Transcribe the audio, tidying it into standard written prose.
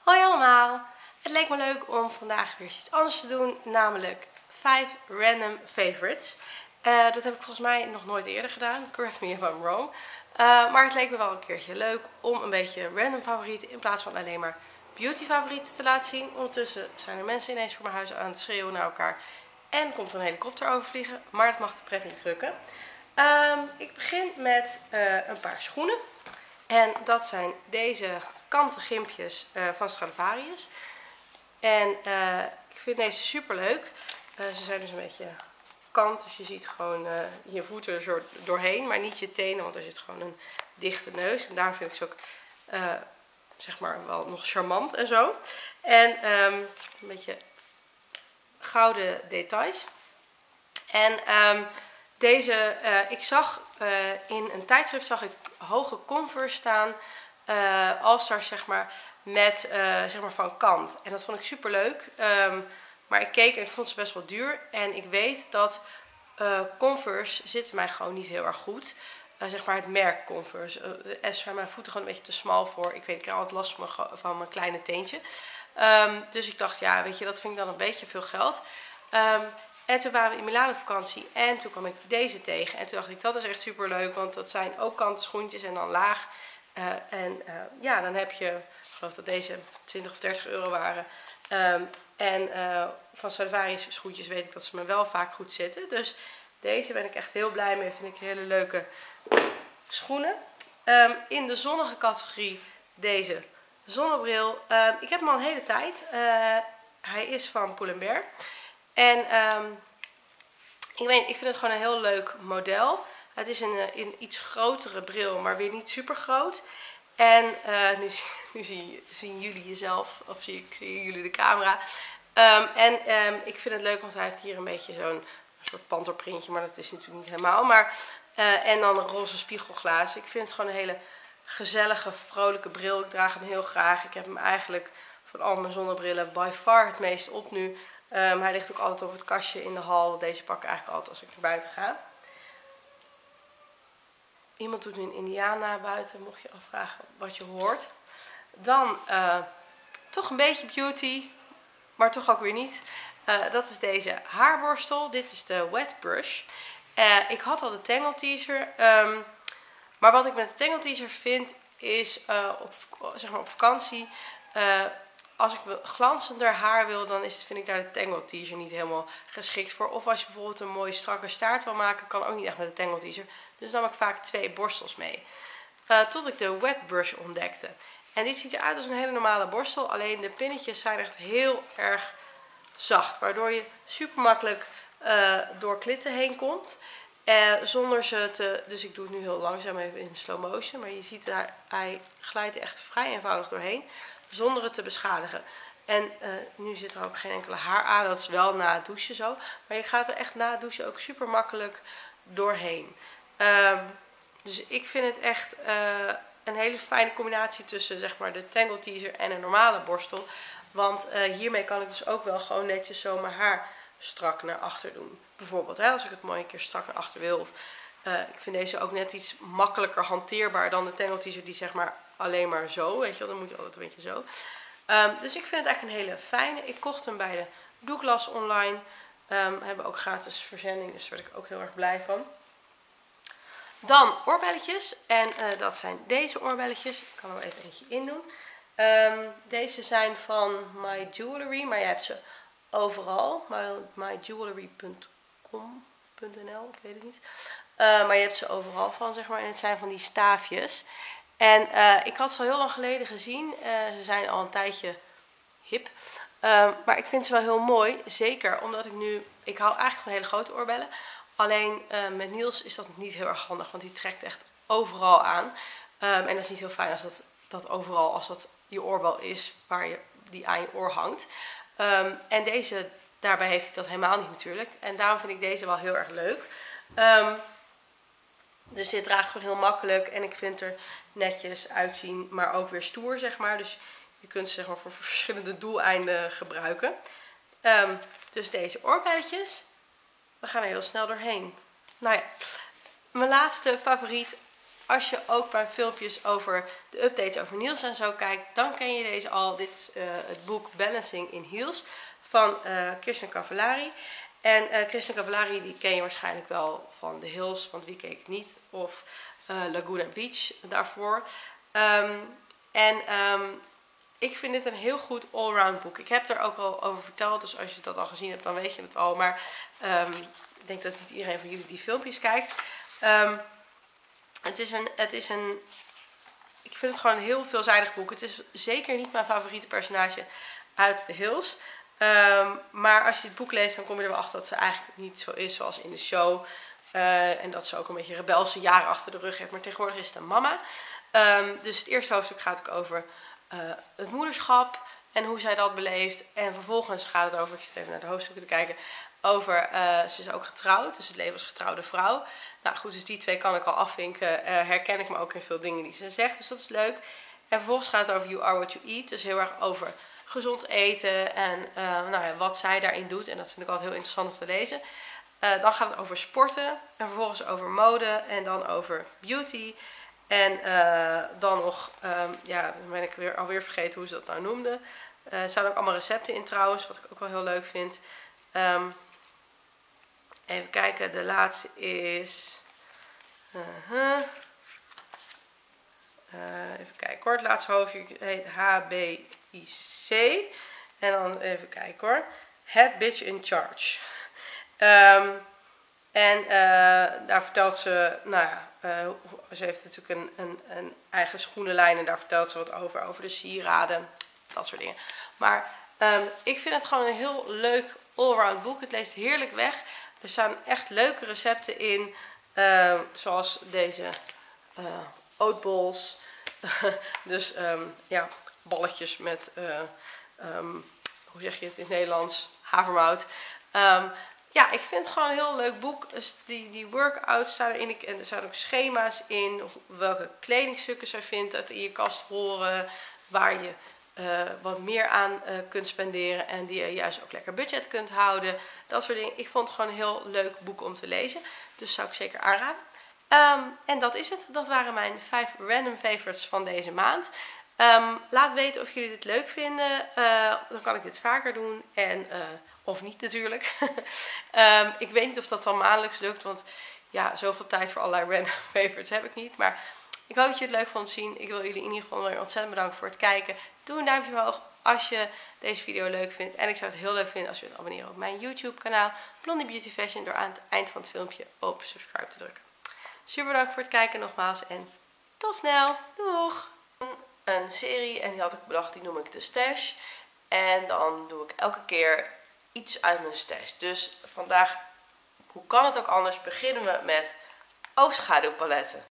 Hoi allemaal! Het leek me leuk om vandaag weer iets anders te doen, namelijk 5 random favorites. Dat heb ik volgens mij nog nooit eerder gedaan, correct me if I'm wrong. Maar het leek me wel een keertje leuk om een beetje random favorieten in plaats van alleen maar beauty favorieten te laten zien. Ondertussen zijn er mensen ineens voor mijn huis aan het schreeuwen naar elkaar en komt er een helikopter overvliegen, maar dat mag de pret niet drukken. Ik begin met een paar schoenen. En dat zijn deze kanten gimpjes van Stradivarius. En ik vind deze super leuk. Ze zijn dus een beetje kant, dus je ziet gewoon je voeten er zo doorheen, maar niet je tenen, want er zit gewoon een dichte neus. En daarom vind ik ze ook zeg maar wel nog charmant en zo. En een beetje gouden details. En deze, ik zag in een tijdschrift hoge Converse staan, All-Stars zeg maar, met zeg maar van kant. En dat vond ik super leuk. Maar ik keek en ik vond ze best wel duur. En ik weet dat Converse zit mij gewoon niet heel erg goed. Zeg maar het merk Converse. Er zijn mijn voeten gewoon een beetje te smal voor. Ik weet, ik heb altijd last van mijn kleine teentje. Dus ik dacht, ja, weet je, dat vind ik dan een beetje veel geld. En toen waren we in Milaan op vakantie en toen kwam ik deze tegen. En toen dacht ik, dat is echt super leuk, want dat zijn ook kanten schoentjes en dan laag. Ja, dan heb je, ik geloof dat deze 20 of 30 euro waren. Van Stradivarius schoentjes weet ik dat ze me wel vaak goed zitten. Dus deze ben ik echt heel blij mee, vind ik hele leuke schoenen. In de zonnige categorie deze zonnebril. Ik heb hem al een hele tijd. Hij is van Pull&Bear. En ik vind het gewoon een heel leuk model. Het is een iets grotere bril, maar weer niet super groot. En nu zien jullie jezelf, of zie jullie de camera. Ik vind het leuk, want hij heeft hier een beetje zo'n soort panterprintje, maar dat is natuurlijk niet helemaal. Maar, en dan een roze spiegelglazen. Ik vind het gewoon een hele gezellige, vrolijke bril. Ik draag hem heel graag. Ik heb hem eigenlijk van al mijn zonnebrillen by far het meest op nu. Hij ligt ook altijd op het kastje in de hal. Deze pak ik eigenlijk altijd als ik naar buiten ga. Iemand doet nu een indiaan naar buiten, mocht je afvragen wat je hoort. Dan toch een beetje beauty, maar toch ook weer niet. Dat is deze haarborstel. Dit is de Wet Brush. Ik had al de Tangle Teezer. Maar wat ik met de Tangle Teezer vind is zeg maar op vakantie. Als ik glanzender haar wil, dan vind ik daar de Tangle Teezer niet helemaal geschikt voor. Of als je bijvoorbeeld een mooie strakke staart wil maken, kan ook niet echt met de Tangle Teezer. Dus dan nam ik vaak 2 borstels mee. Tot ik de Wet Brush ontdekte. En dit ziet eruit als een hele normale borstel. Alleen de pinnetjes zijn echt heel erg zacht. Waardoor je super makkelijk door klitten heen komt. Zonder ze te... Dus ik doe het nu heel langzaam even in slow motion. Maar je ziet daar, hij glijdt echt vrij eenvoudig doorheen. Zonder het te beschadigen. En nu zit er ook geen enkele haar aan. Dat is wel na het douchen zo. Maar je gaat er echt na het douchen ook super makkelijk doorheen. Dus ik vind het echt een hele fijne combinatie tussen zeg maar de Tangle Teezer en een normale borstel. Want hiermee kan ik dus ook wel gewoon netjes zo mijn haar strak naar achter doen. Bijvoorbeeld als ik het mooi een keer strak naar achter wil. Of ik vind deze ook net iets makkelijker hanteerbaar dan de Tangle Teezer die zeg maar alleen maar zo, weet je wel, dan moet je altijd een beetje zo. Dus ik vind het echt een hele fijne. Ik kocht hem bij de Douglas online. Hebben ook gratis verzending, dus daar werd ik ook heel erg blij van. Dan oorbelletjes. En dat zijn deze oorbelletjes. Ik kan er wel even eentje in doen. Deze zijn van My Jewelry, maar je hebt ze overal. myjewelry.com.nl, ik weet het niet. Maar je hebt ze overal van, zeg maar. En het zijn van die staafjes. En ik had ze al heel lang geleden gezien. Ze zijn al een tijdje hip. Maar ik vind ze wel heel mooi. Zeker omdat ik hou eigenlijk van hele grote oorbellen. Alleen met Niels is dat niet heel erg handig. Want die trekt echt overal aan. En dat is niet heel fijn als dat overal, als dat je oorbel is die aan je oor hangt. En deze, daarbij heeft hij dat helemaal niet natuurlijk. En daarom vind ik deze wel heel erg leuk. Dus dit draagt gewoon heel makkelijk. En ik vind er netjes uitzien, maar ook weer stoer, zeg maar. Dus je kunt ze zeg maar voor verschillende doeleinden gebruiken. Dus deze oorbelletjes. We gaan er heel snel doorheen. Nou ja, mijn laatste favoriet als je ook mijn filmpjes over de updates over Niels en zo kijkt, dan ken je deze al. Dit is het boek Balancing in Heels van Kirsten Cavallari. En Kirsten Cavallari die ken je waarschijnlijk wel van The Hills, want wie keek het niet, of Laguna Beach daarvoor. Ik vind dit een heel goed allround boek. Ik heb er ook al over verteld, dus als je dat al gezien hebt, dan weet je het al. Maar ik denk dat niet iedereen van jullie die filmpjes kijkt. Ik vind het gewoon een heel veelzijdig boek. Het is zeker niet mijn favoriete personage uit The Hills. Maar als je het boek leest, dan kom je er wel achter dat ze eigenlijk niet zo is zoals in de show. En dat ze ook een beetje rebelse jaren achter de rug heeft. Maar tegenwoordig is het een mama. Dus het eerste hoofdstuk gaat ook over het moederschap en hoe zij dat beleeft. En vervolgens gaat het over, ik zit even naar de hoofdstukken te kijken, over, ze is ook getrouwd, dus het leven als getrouwde vrouw. Nou goed, dus die twee kan ik al afvinken. Herken ik me ook in veel dingen die ze zegt, dus dat is leuk. En vervolgens gaat het over You Are What You Eat, dus heel erg over gezond eten en nou ja, wat zij daarin doet. En dat vind ik altijd heel interessant om te lezen. Dan gaat het over sporten en vervolgens over mode en dan over beauty. En dan nog, ja, dan ben ik alweer vergeten hoe ze dat nou noemden. Er staan ook allemaal recepten in trouwens, wat ik ook wel heel leuk vind. Even kijken, de laatste is... even kijken hoor, het laatste hoofdje heet HBIC. En dan even kijken hoor, Head Bitch in Charge. Daar vertelt ze, nou ja, ze heeft natuurlijk een eigen schoenenlijn en daar vertelt ze wat over de sieraden, dat soort dingen. Maar ik vind het gewoon een heel leuk allround boek. Het leest heerlijk weg. Er staan echt leuke recepten in, zoals deze oatballs. Dus ja, balletjes met, hoe zeg je het in het Nederlands, havermout. Ja, ik vind het gewoon een heel leuk boek. Dus die workouts staan erin. En er staan ook schema's in. Welke kledingstukken zij vindt dat in je kast horen. Waar je wat meer aan kunt spenderen. En die je juist ook lekker budget kunt houden. Dat soort dingen. Ik vond het gewoon een heel leuk boek om te lezen. Dus zou ik zeker aanraden. En dat is het. Dat waren mijn 5 random favorites van deze maand. Laat weten of jullie dit leuk vinden. Dan kan ik dit vaker doen. Of niet natuurlijk. Ik weet niet of dat dan maandelijks lukt. Want ja, zoveel tijd voor allerlei random favorites heb ik niet. Maar ik hoop dat je het leuk vond te zien. Ik wil jullie in ieder geval weer ontzettend bedanken voor het kijken. Doe een duimpje omhoog als je deze video leuk vindt. En ik zou het heel leuk vinden als je wilt abonneren op mijn YouTube kanaal. Blondie Beauty Fashion. Door aan het eind van het filmpje op subscribe te drukken. Super bedankt voor het kijken nogmaals. En tot snel. Doeg! Een serie en die had ik bedacht. Die noem ik de stash. En dan doe ik elke keer iets uit mijn stash. Dus vandaag, hoe kan het ook anders, beginnen we met oogschaduwpaletten.